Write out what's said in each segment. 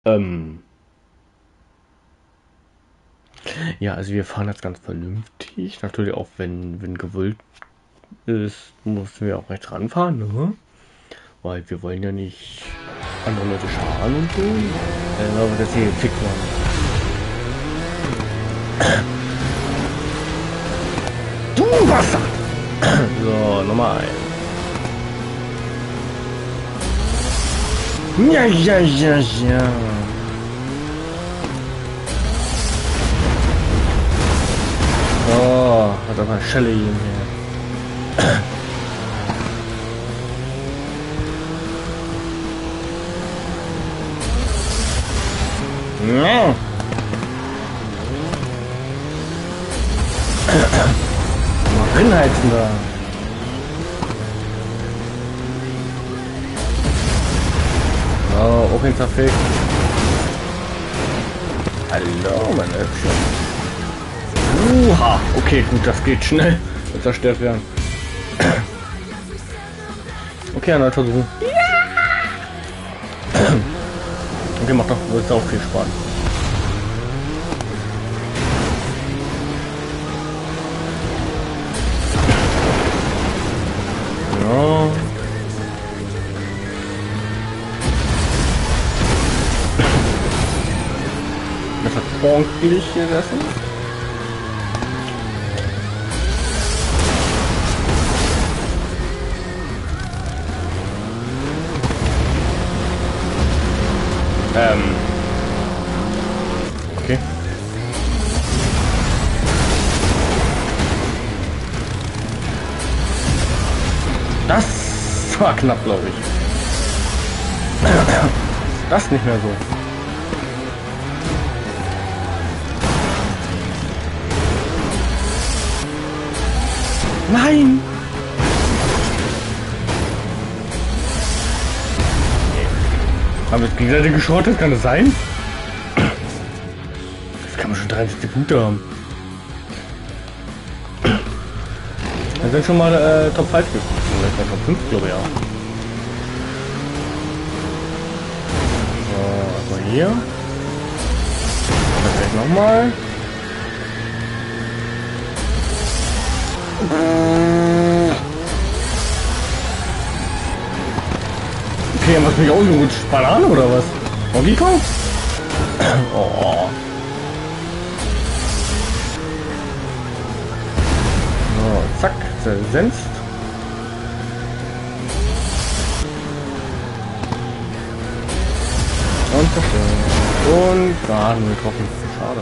Ähm, ja, also wir fahren jetzt ganz vernünftig. Natürlich auch, wenn gewollt ist, müssen wir auch rechts ranfahren, ne? Weil wir wollen ja nicht andere Leute schaden und so. Aber das hier fick man. Du Bastard! So, Nummer 1. Ja, ja, ja, ja. Oh, hat aber Schelle hier. Ja. Mal reinheizen da. Oh, auch ein zerfällt. Hallo, meine Hübsche. Okay, gut, das geht schnell. Das zerstört werden. Okay, erneut versuchen. Okay, macht doch jetzt auch viel Spaß. Ja. Das hat ordentlich gesessen. Okay. Das war knapp, glaube ich. Das nicht mehr so. Nein! Haben wir jetzt gegenseitig geschrottet? Kann das sein? Das kann man schon 30 Punkte haben. Dann sind schon mal Top 5 gekommen. Oder Top 5, glaube ich auch. So, also hier. Vielleicht nochmal. Okay, was mich ausgerutscht? Banane oder was? Donkey Kong? Oh. So, zack, zersenzt. Und zerstört. Und gerade getroffen. Schade.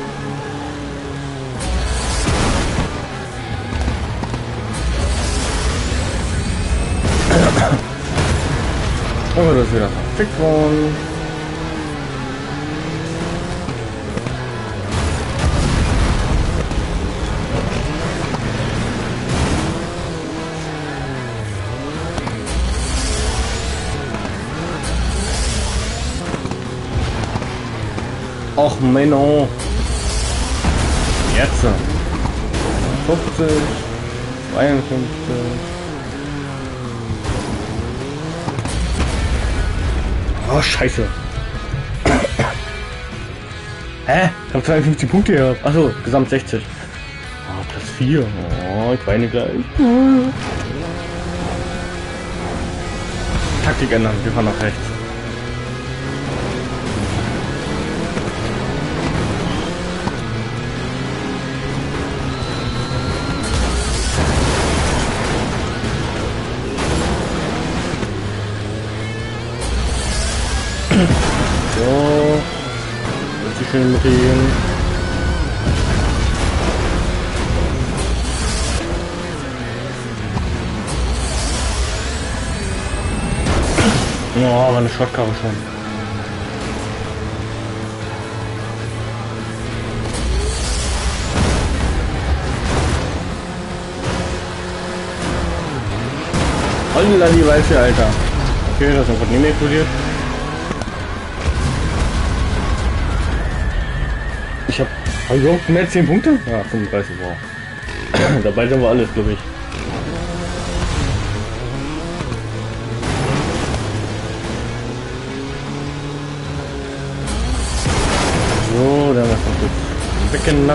Aber das ist wieder perfekt worden. Och Menno. Jetzt. 50, 52. Oh, scheiße. Hä? Ich hab 52 Punkte gehabt. Achso, gesamt 60. Oh, Platz 4. Oh, ich weine gleich. Taktik ändern, wir fahren nach rechts. So, jetzt ist schön mit dem. Oh, aber eine Schrottkarre schon. Holla die Weiße, Alter. Okay, das ist einfach nicht mehr explodiert. Ich hab überhaupt mehr 10 Punkte? Ja, 35, wow. Dabei sind wir alles, glaube ich. weggenappt.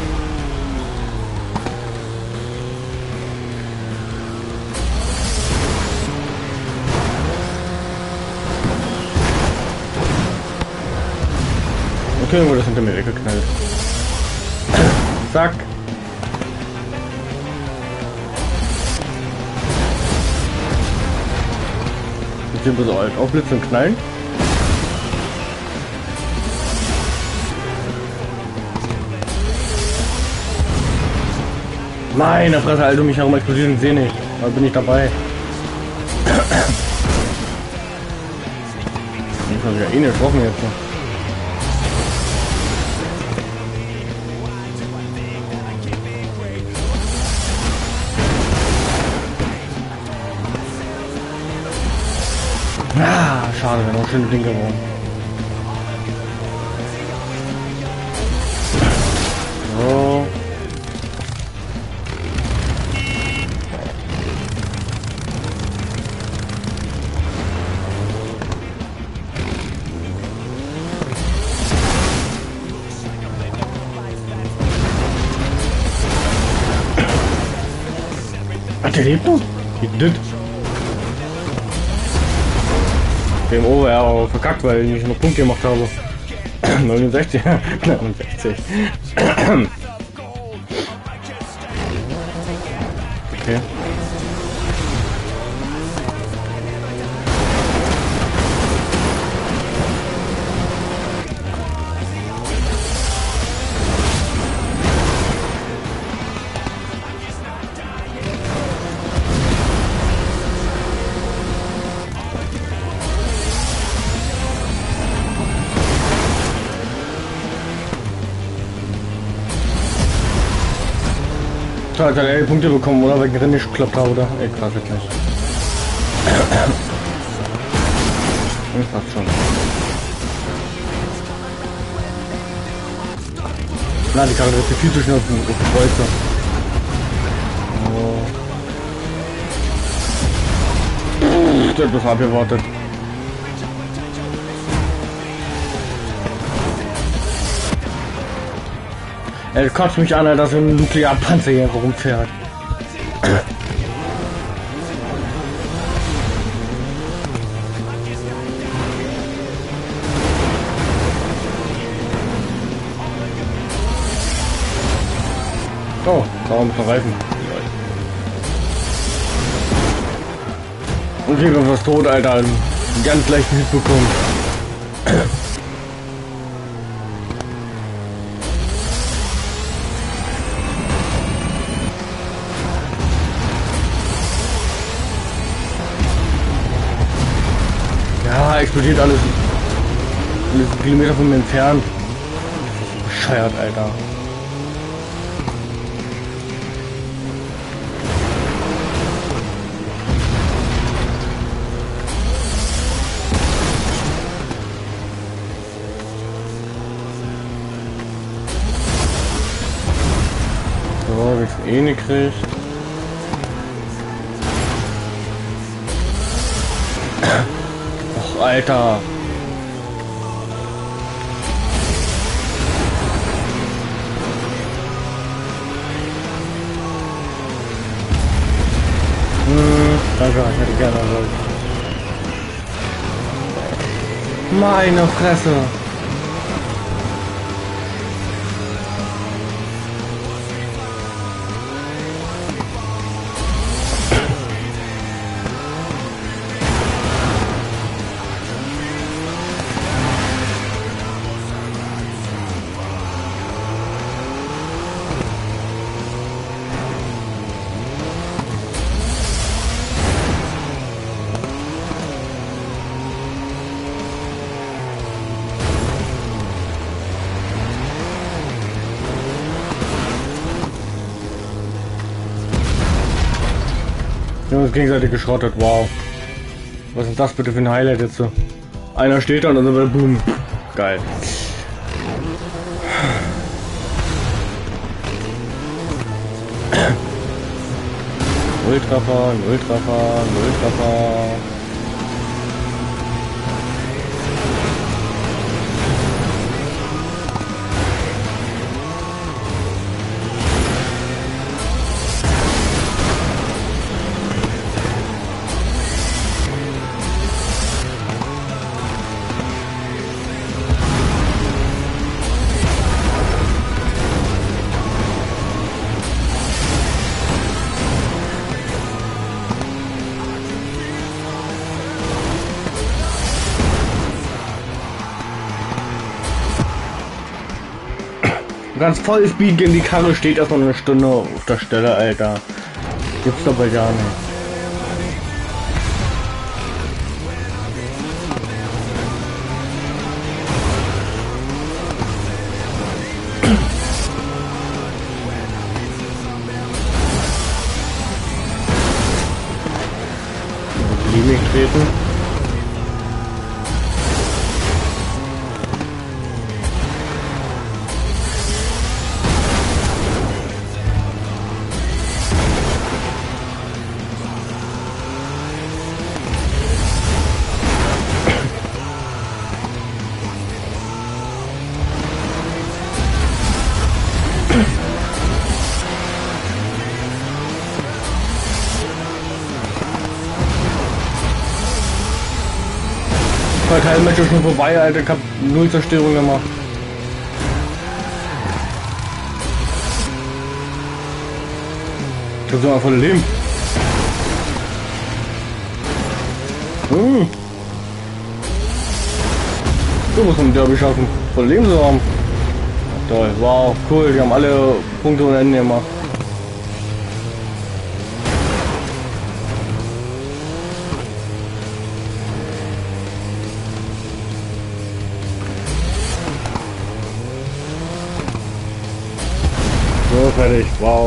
Okay, irgendwo das hinter mir weggeknallt. Zack. Jetzt sind wir so alt. Aufblitzen und knallen. Meine Fresse, Alter, mich herum explodiert und sehe nicht. Da bin ich dabei. Ich habe ja eh nicht getroffen jetzt. Ah, schade, wäre noch schöne Ding geworden. So. Der lebt noch? Wie das? Dem Over ja auch verkackt, weil ich nicht noch Punkte gemacht habe. 69. 69. Okay. So, jetzt hat er die Punkte bekommen, oder? Weil ich nicht geklappt habe, oder? Ey, krass, jetzt nicht. Passt schon. Na, die Karte ist viel zu schnell auf den Kreuzer. Oh. Ich hab das abgewartet. Er kotzt mich an, dass ein Nuklearpanzer hier rumfährt. Oh, da haben wir Reifen. Und hier kommt was tot, Alter. Ganz leicht mitbekommen. Ja, explodiert alles. Alles Kilometer von mir entfernt. Bescheuert, Alter. So, wie ich eh nicht kriegt. Och, Alter. Danke, ich hätte gerne wollen. Meine Fresse. Wir haben uns gegenseitig geschrottet, wow. Was ist das bitte für ein Highlight jetzt so? Einer steht da und dann wird boom. Geil. Nulltreffer, Nulltreffer, Nulltreffer. Du kannst voll Speed gegen die Karre, steht erst noch eine Stunde auf der Stelle, Alter. Gibt's dabei gar nicht. Linie treten. Teilmatch ist schon vorbei, Alter. Ich hab 0 Zerstörung gemacht. Ich hab so voll Leben. Du musst ein Derby schaffen. Voll Leben zu haben. Toll, wow, cool. Die haben alle Punkte ohne Ende gemacht. So, fertig, wow.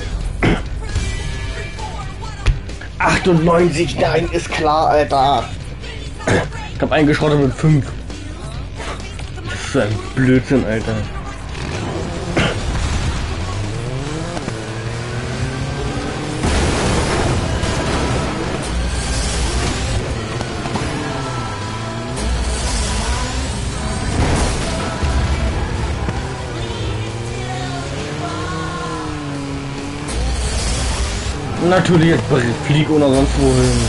98, nein, ist klar, Alter. Ich hab eingeschrottet mit 5. Das ist ein Blödsinn, Alter. Natürlich jetzt flieg oder sonst wohin.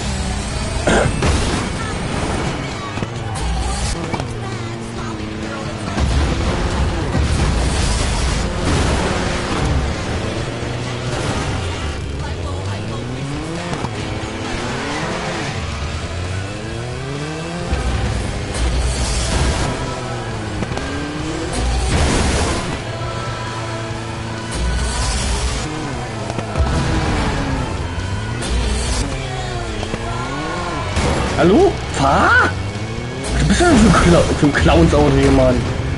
Hallo? Fahr? Du bist ja für ein Clowns-Auto hier, Mann.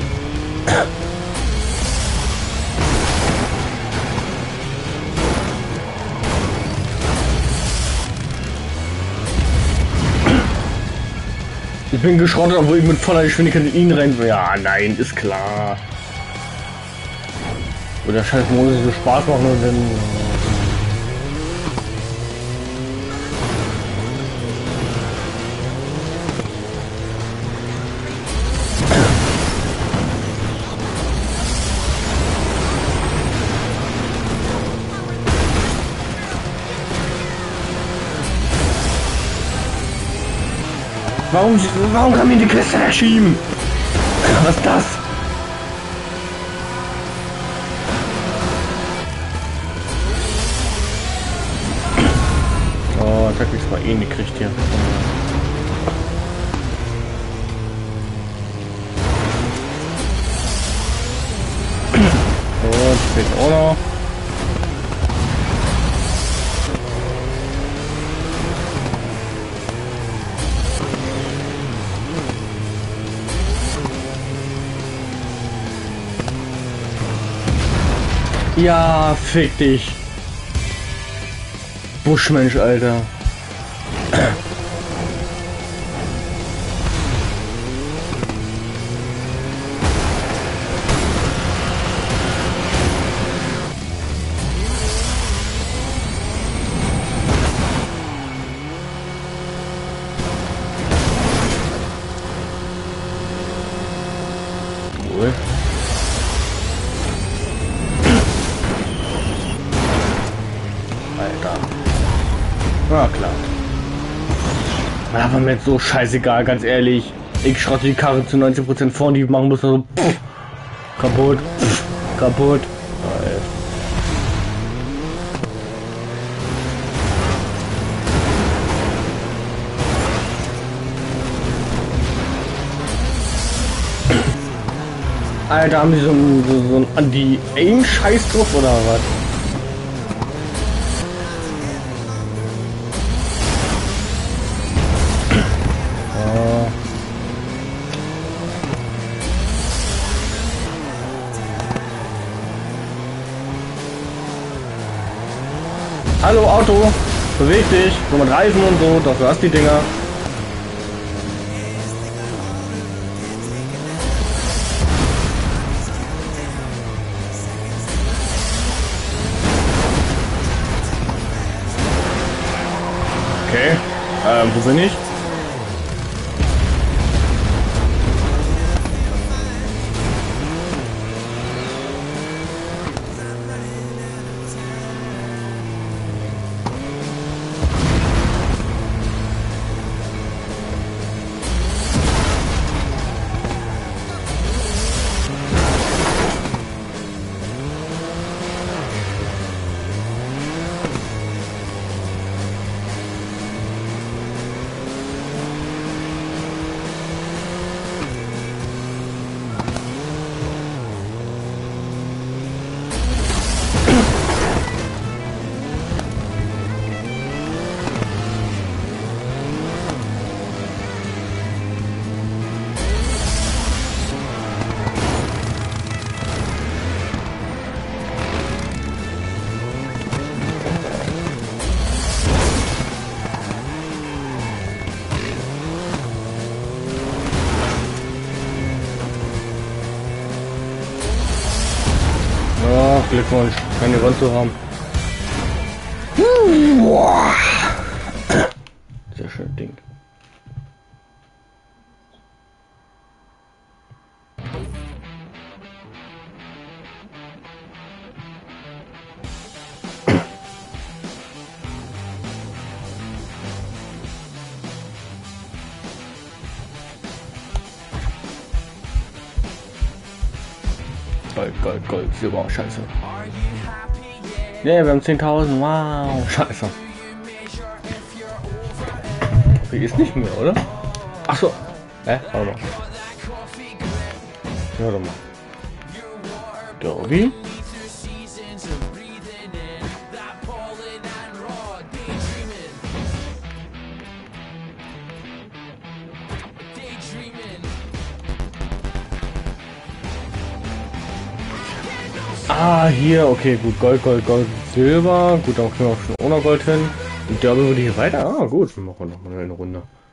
Ich bin geschrottet, obwohl ich mit voller Geschwindigkeit in ihn rein will. Ja, nein, ist klar. Oder scheiß muss so Spaß machen und dann... Warum kann mir die Kiste wegschieben? Was ist das? Oh, ich hab nichts mal eh gekriegt hier. So, fehlt auch noch. Ja, fick dich. Buschmensch, Alter. Cool. Ja, klar. Aber mir jetzt so scheißegal, ganz ehrlich. Ich schrotte die Karre zu 90% vor und die machen muss so kaputt, kaputt. Geil. Alter, haben die so ein Anti-Aim-Scheiß drauf oder was? Oh. Hallo Auto, beweg dich, so mit Reifen und so, doch du hast die Dinger. Okay, wo bin ich? Oh, Glückwunsch, keine Rund zu haben. Sehr schön Ding. Gold, Silber, scheiße. Ja, yeah, wir haben 10.000, wow, scheiße. Okay, ist nicht mehr, oder? Ach so. Warte mal. Warte mal. Derby? Ah, hier, okay, gut, Gold, Silber. Gut, dann können wir auch schon ohne Gold hin. Und Derby würde hier weiter. Ah, gut, wir machen noch mal eine Runde.